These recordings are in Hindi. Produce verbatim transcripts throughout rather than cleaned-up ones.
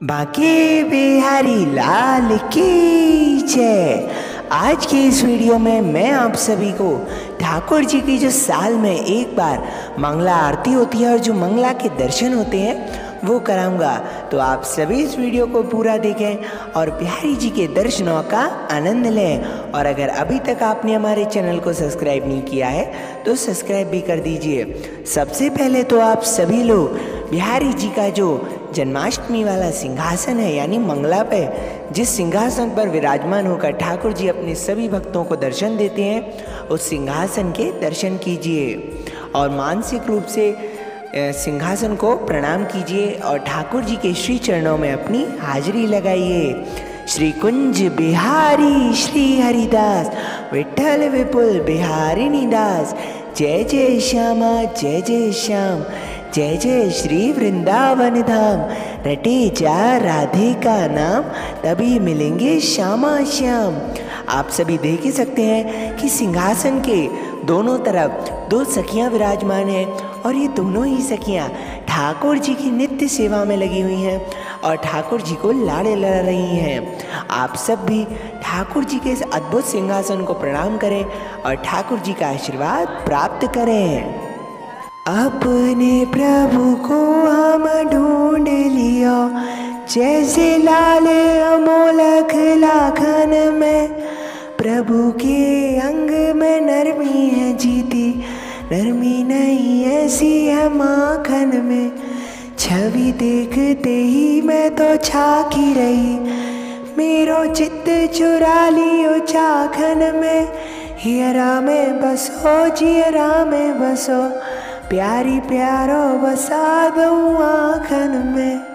बांके बिहारी लाल की जय। आज के इस वीडियो में मैं आप सभी को ठाकुर जी की जो साल में एक बार मंगला आरती होती है और जो मंगला के दर्शन होते हैं वो कराऊंगा। तो आप सभी इस वीडियो को पूरा देखें और बिहारी जी के दर्शनों का आनंद लें। और अगर अभी तक आपने हमारे चैनल को सब्सक्राइब नहीं किया है तो सब्सक्राइब भी कर दीजिए। सबसे पहले तो आप सभी लोग बिहारी जी का जो जन्माष्टमी वाला सिंहासन है यानी मंगला पे जिस सिंहासन पर विराजमान होकर ठाकुर जी अपने सभी भक्तों को दर्शन देते हैं उस सिंहासन के दर्शन कीजिए और मानसिक रूप से सिंहासन को प्रणाम कीजिए और ठाकुर जी के श्री चरणों में अपनी हाजिरी लगाइए। श्री कुंज बिहारी श्री हरिदास विठल विपुल बिहारी दास, जय जय श्यामा जय जय श्याम, जय जय श्री वृंदावन धाम। रटे जा राधे का नाम तभी मिलेंगे श्यामा श्याम। आप सभी देख ही सकते हैं कि सिंहासन के दोनों तरफ दो सखियां विराजमान हैं और ये दोनों ही सखियां ठाकुर जी की नित्य सेवा में लगी हुई हैं और ठाकुर जी को लाड़े लड़ा रही हैं। आप सब भी ठाकुर जी के इस अद्भुत सिंहासन को प्रणाम करें और ठाकुर जी का आशीर्वाद प्राप्त करें। अपने प्रभु को हम ढूंढ लिया जैसे लाल अमोलक लाखन में, प्रभु के अंग में नरमी है जीती, नरमी नहीं ऐसी है माखन में। छवि देखते ही मैं तो छाकी रही, मेरो चित्त चुरा लियो चाखन में। हियरा में बसो जियरा में बसो, प्यारी प्यारो बसा दूं आँखन में।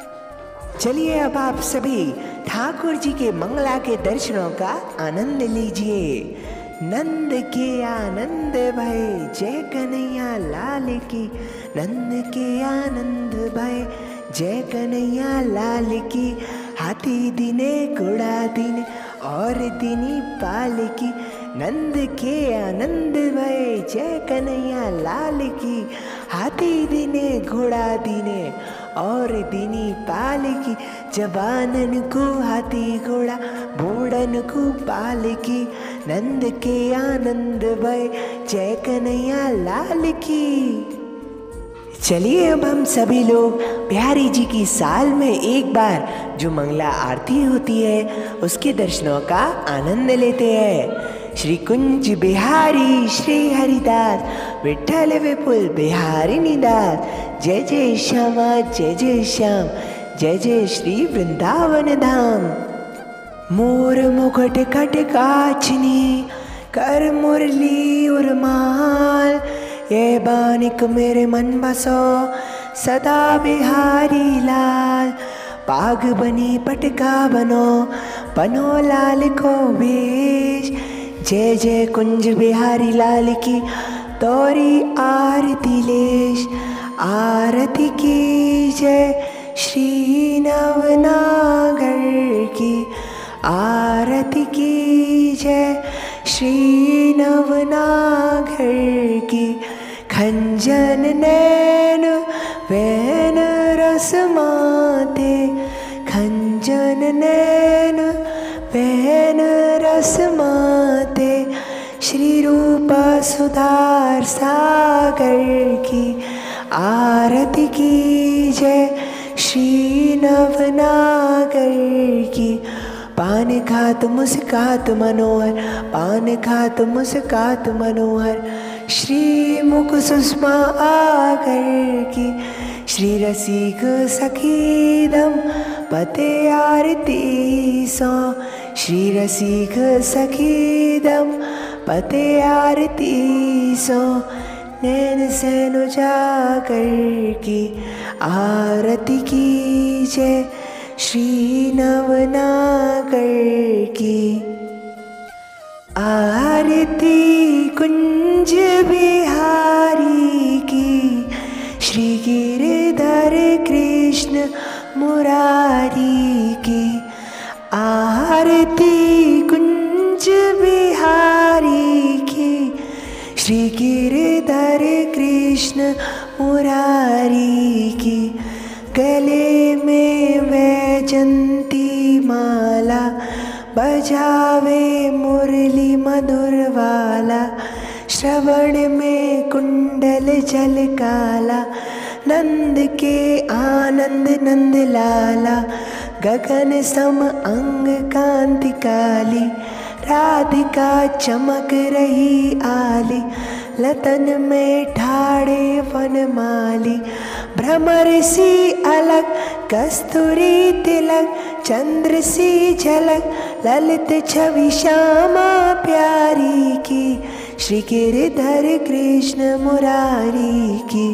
चलिए अब आप सभी ठाकुर जी के मंगला के दर्शनों का आनंद लीजिए। नंद के आनंद भय जय कन्हैया लाल की, नंद के आनंद भय जय कन्हैया लाल की। हाथी दिने घोड़ा दिने और दिनी पाल की, नंद के आनंद भय जय कन्हैया लाल की। हाथी दिने घोड़ा दिने और दिनी पाल की, जवानन को हाथी घोड़ा बूढ़न को पाल की। नंद के आनंद भय जय कन्हैया लाल की। चलिए अब हम सभी लोग बिहारी जी की साल में एक बार जो मंगला आरती होती है उसके दर्शनों का आनंद लेते हैं। श्री कुंज बिहारी श्री हरिदास विठल विपुल बिहारी दास, जय जय श्यामा जय जय श्याम, जय जय श्री वृंदावन धाम। मोर मुकुट खट काचनी कर मुरली उर्माल, ये बानिक मेरे मन बसो सदा बिहारी लाल। पाग बनी पटका बनो बनो लाल को वेश, जय जय कुंज बिहारी लाल की तोरी आरती लेश। आरती की जय श्री नवनागर की, आरती की जय श्री नवनागर की। खंजन नैन वैन रस माते, खंजन नैन वैन रस माते। श्री रूप सुधार सागर की, आरती की जय श्री नवनागर की। पान खात मुस्कात मनोहर, पान खात मुस्कात मनोहर। श्री मुख सुषमा आकर की, श्री रसिक सखीदम पते आरती सो। श्री रसिक सखीदम पते आरती सो। नैन सैन जाकर की, आरती की जय श्री नवनागर की। आरती कुंज बिहारी की, श्री गिरधर कृष्ण मुरारी की। आरती कुंज बिहारी की, श्री गिरधर कृष्ण मुरारी की। गले में वे वैजंती माला, बजावे मुरली मधुर वाला। श्रवण में कुंडल जल काला, नंद के आनंद नंद लाला। गगन सम अंग कांति काली, राधिका चमक रही आली। लतन में ठाड़े वनमाली, भ्रमर सी अलग कस्तूरी तिलक। चंद्र सी झलक ललित छवि श्यामा प्यारी की। श्री गिरधर कृष्ण मुरारी की,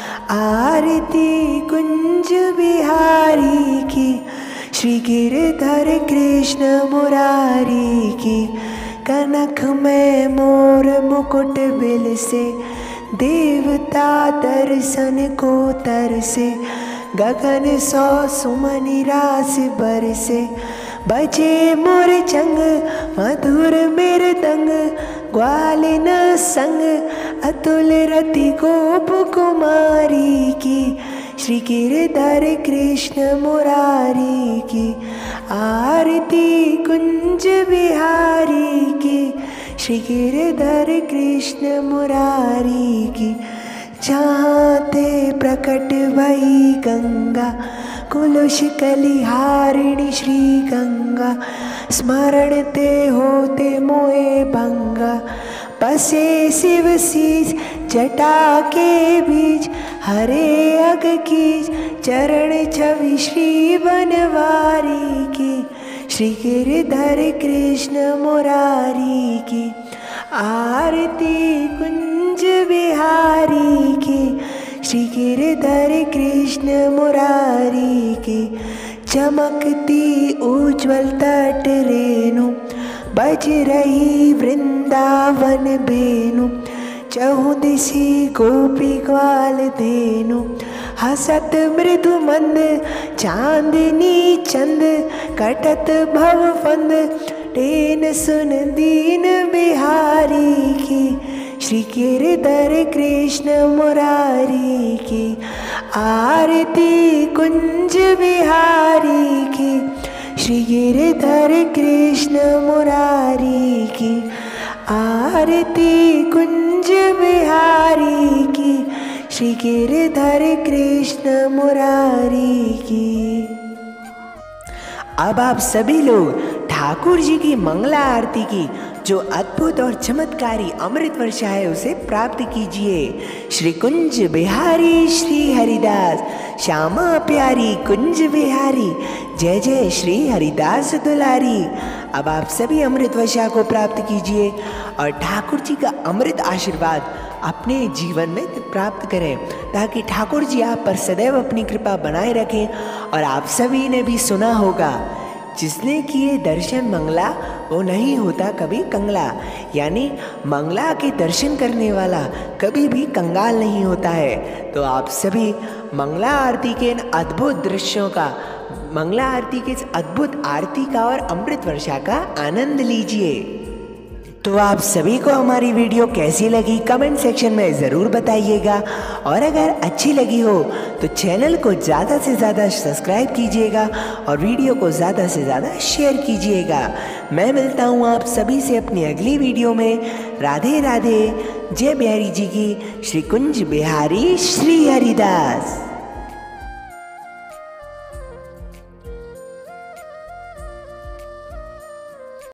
आरती कुंज बिहारी की। श्री गिरधर कृष्ण मुरारी की। कनक में मोर मुकुट बिल से, देवता दर्शन को तरसे। गगन सौ सुमनि रास बरसे, बजे मोर चंग मधुर मृदंग। ग्वालिन संग अतुल रति गोप कुमारी की। श्री गिरधर कृष्ण मुरारी की, आरती कुंज बिहारी की। श्री गिरधर कृष्ण मुरारी की। जहाँ ते प्रकट भई गंगा, कुलुष कलिहारिणी श्री गंगा। स्मरण ते होते मोहे भंगा, बसे शिव शीश जटा के बीच। हरे अग की चरण छवि श्री बनवारी की। श्री गिरधर कृष्ण मुरारी की, आरती कुंज बिहारी की। श्री गिरधर कृष्ण मुरारी की। चमकती उज्ज्वल तट रेणु, बज रही वृंदावन बेनु। चहु दिशि गोपी ग्वाल धेनु, हसत मृदु मंद चांदनी चंद। कटत भव फंद तेन सुन दीन बिहारी की। श्री गिरधर कृष्ण मुरारी की, आरती कुंज बिहारी की। श्री गिरधर कृष्ण मुरारी की, आरती कुंज बिहारी की। श्री गिरधर कृष्ण मुरारी की। अब आप सभी लोग ठाकुर जी की मंगला आरती की जो अद्भुत और चमत्कारी अमृत वर्षा है उसे प्राप्त कीजिए। श्री कुंज बिहारी श्री हरिदास, श्यामा प्यारी कुंज बिहारी। जय जय श्री हरिदास दुलारी। अब आप सभी अमृत वर्षा को प्राप्त कीजिए और ठाकुर जी का अमृत आशीर्वाद अपने जीवन में प्राप्त करें, ताकि ठाकुर जी आप पर सदैव अपनी कृपा बनाए रखें। और आप सभी ने भी सुना होगा, जिसने किए दर्शन मंगला वो नहीं होता कभी कंगला। यानी मंगला के दर्शन करने वाला कभी भी कंगाल नहीं होता है। तो आप सभी मंगला आरती के इन अद्भुत दृश्यों का, मंगला आरती के इस अद्भुत आरती का और अमृत वर्षा का आनंद लीजिए। तो आप सभी को हमारी वीडियो कैसी लगी कमेंट सेक्शन में ज़रूर बताइएगा। और अगर अच्छी लगी हो तो चैनल को ज़्यादा से ज़्यादा सब्सक्राइब कीजिएगा और वीडियो को ज़्यादा से ज़्यादा शेयर कीजिएगा। मैं मिलता हूँ आप सभी से अपनी अगली वीडियो में। राधे राधे। जय बिहारी जी की। श्री कुंज बिहारी श्री हरिदास।